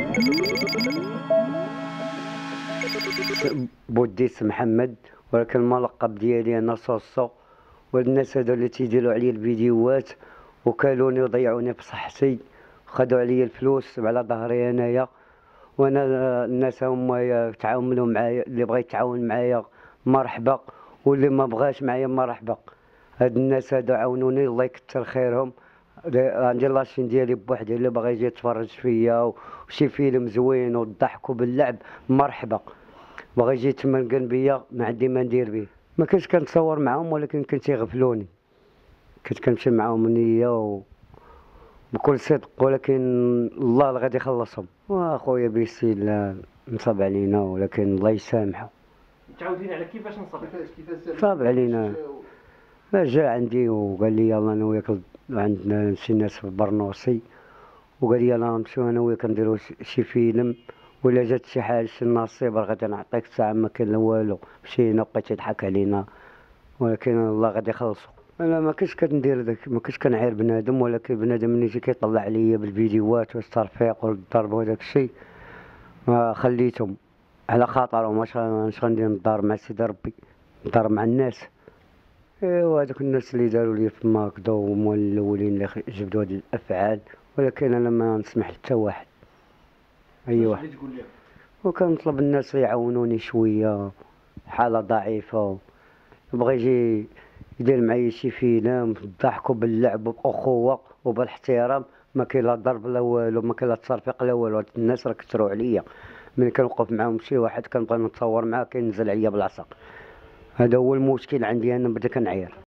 بوديس محمد، ولكن الملقب ديالي انا صوصو. والناس هادو اللي تيديروا عليا الفيديوهات وكالوني وضيعوني بصحتي، خدوا عليا الفلوس على ظهري انايا. وانا الناس هما يتعاونوا معايا، اللي بغى يتعاون معايا مرحبا، واللي ما بغاش معايا مرحبا. هاد الناس هادو عاونوني، الله يكثر خيرهم. عندي لاشين ديالي بوحدي، اللي باغي يجي يتفرج فيا وشي فيلم زوين والضحك وباللعب مرحبا. بغى يجي يتمنقن بيا، ما عندي ما ندير بيه. ما كنتش كنتصور معاهم، ولكن كنت يغفلوني. كنت كنمشي معاهم نية بكل صدق، ولكن الله اللي غادي يخلصهم. واخويا بيسي لا نصب علينا، ولكن الله يسامحه. متعودين على كيفاش نصب؟ صاب علينا. جا عندي وقال لي يلا انا وياك عندنا شي ناس في برنوسي، وقال لي يلا نمشيو انا وياك نديرو شي فيلم، ولا جات شي حاجه شي نصيب غادي نعطيك الساعه. ما كان لا والو، مشينا بقيت يضحك علينا، ولكن الله غادي يخلصو. انا ما كنتش كندير داك، ما كنتش كنعاير بنادم، ولكن بنادم ملي يجي كيطلع عليا بالفيديوهات والترفيق والضرب وداك الشيء، ما خليتهم على خاطرهم. واش غندير نضارب مع سيدي ربي، نضارب مع الناس. ايوا هذوك الناس اللي داروا لي في ماكدو هما الاولين اللي جبدوا هاد الافعال، ولكن انا ما نسمح لحتى واحد، اي واحد. وكنطلب الناس يعاونوني شويه، حاله ضعيفه، بغى يجي يدير معايا شي فيلم بالضحك وباللعب وباخوه وبالاحترام. ما كاين لا ضرب لا والو، ما كاين لا تصرفيق لا والو. الناس راه كثروا عليا، ملي كنوقف معاهم شي واحد كنبغي نتصور معاه كينزل عليا بالعصا. هذا هو المشكل عندي، انا بدا كنعير.